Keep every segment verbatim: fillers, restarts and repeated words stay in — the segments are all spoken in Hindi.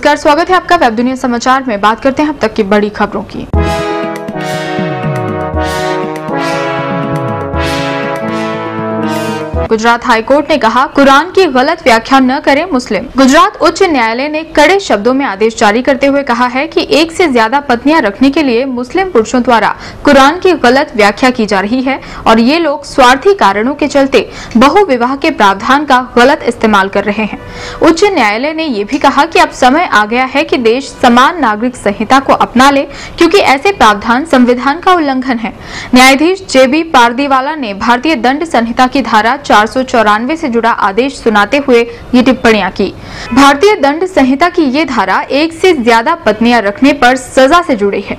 नमस्कार, स्वागत है आपका वेब दुनिया समाचार में। बात करते हैं अब तक की बड़ी खबरों की। गुजरात हाईकोर्ट ने कहा, कुरान की गलत व्याख्या न करें मुस्लिम। गुजरात उच्च न्यायालय ने कड़े शब्दों में आदेश जारी करते हुए कहा है कि एक से ज्यादा पत्नियां रखने के लिए मुस्लिम पुरुषों द्वारा कुरान की गलत व्याख्या की जा रही है और ये लोग स्वार्थी कारणों के चलते बहुविवाह के प्रावधान का गलत इस्तेमाल कर रहे हैं। उच्च न्यायालय ने ये भी कहा कि अब समय आ गया है कि देश समान नागरिक संहिता को अपना ले, क्योंकि ऐसे प्रावधान संविधान का उल्लंघन है। न्यायाधीश जे बी पारदीवाला ने भारतीय दंड संहिता की धारा चार सौ चौरानवे से जुड़ा आदेश सुनाते हुए ये टिप्पणियां की। भारतीय दंड संहिता की ये धारा एक से ज्यादा पत्नियां रखने पर सजा से जुड़ी है।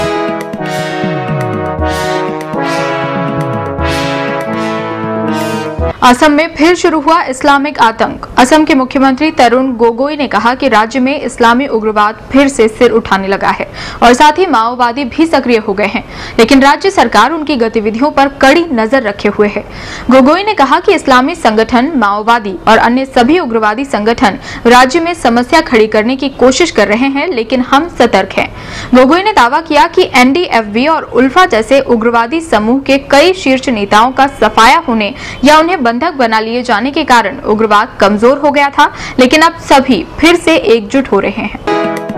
असम में फिर शुरू हुआ इस्लामिक आतंक। असम के मुख्यमंत्री तरुण गोगोई ने कहा कि राज्य में इस्लामी उग्रवाद फिर से सिर उठाने लगा है और साथ ही माओवादी भी सक्रिय हो गए हैं, लेकिन राज्य सरकार उनकी गतिविधियों पर कड़ी नजर रखे हुए है। गोगोई ने कहा कि इस्लामी संगठन, माओवादी और अन्य सभी उग्रवादी संगठन राज्य में समस्या खड़ी करने की कोशिश कर रहे हैं, लेकिन हम सतर्क हैं। गोगोई ने दावा किया कि एन डी एफ बी और उल्फा जैसे उग्रवादी समूह के कई शीर्ष नेताओं का सफाया होने या उन्हें बंधक बना लिए जाने के कारण उग्रवाद कमजोर हो गया था, लेकिन अब सभी फिर से एकजुट हो रहे हैं।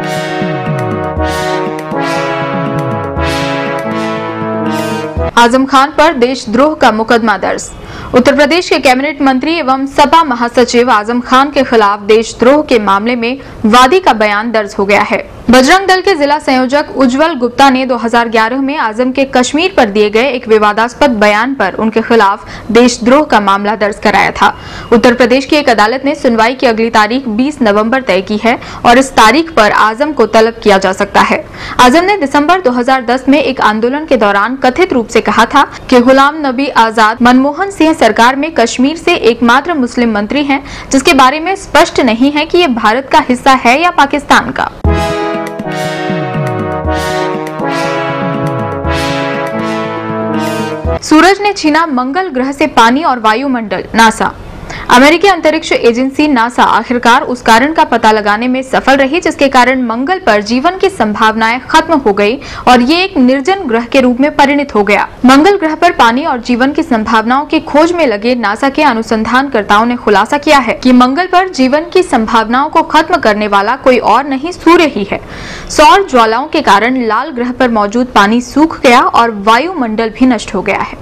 आजम खान पर देशद्रोह का मुकदमा दर्ज। उत्तर प्रदेश के कैबिनेट मंत्री एवं सपा महासचिव आजम खान के खिलाफ देशद्रोह के मामले में वादी का बयान दर्ज हो गया है। बजरंग दल के जिला संयोजक उज्जवल गुप्ता ने दो हज़ार ग्यारह में आजम के कश्मीर पर दिए गए एक विवादास्पद बयान पर उनके खिलाफ देशद्रोह का मामला दर्ज कराया था। उत्तर प्रदेश की एक अदालत ने सुनवाई की अगली तारीख बीस नवंबर तय की है और इस तारीख पर आजम को तलब किया जा सकता है। आजम ने दिसंबर दो हज़ार दस में एक आंदोलन के दौरान कथित रूप से कहा था कि गुलाम नबी आजाद मनमोहन सिंह सरकार में कश्मीर से एकमात्र मुस्लिम मंत्री हैं, जिसके बारे में स्पष्ट नहीं है कि ये भारत का हिस्सा है या पाकिस्तान का। सूरज ने छीना मंगल ग्रह से पानी और वायुमंडल। नासा अमेरिकी अंतरिक्ष एजेंसी नासा आखिरकार उस कारण का पता लगाने में सफल रही जिसके कारण मंगल पर जीवन की संभावनाएं खत्म हो गई और ये एक निर्जन ग्रह के रूप में परिणत हो गया। मंगल ग्रह पर पानी और जीवन की संभावनाओं की खोज में लगे नासा के अनुसंधानकर्ताओं ने खुलासा किया है कि मंगल पर जीवन की संभावनाओं को खत्म करने वाला कोई और नहीं, सूर्य ही है। सौर ज्वालाओं के कारण लाल ग्रह पर मौजूद पानी सूख गया और वायुमंडल भी नष्ट हो गया है।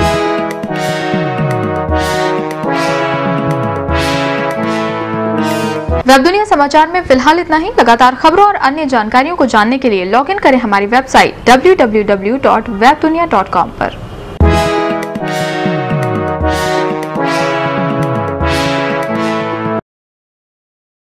वेब दुनिया समाचार में फिलहाल इतना ही। लगातार खबरों और अन्य जानकारियों को जानने के लिए लॉग इन करें हमारी website W W W dot Webdunia dot com पर।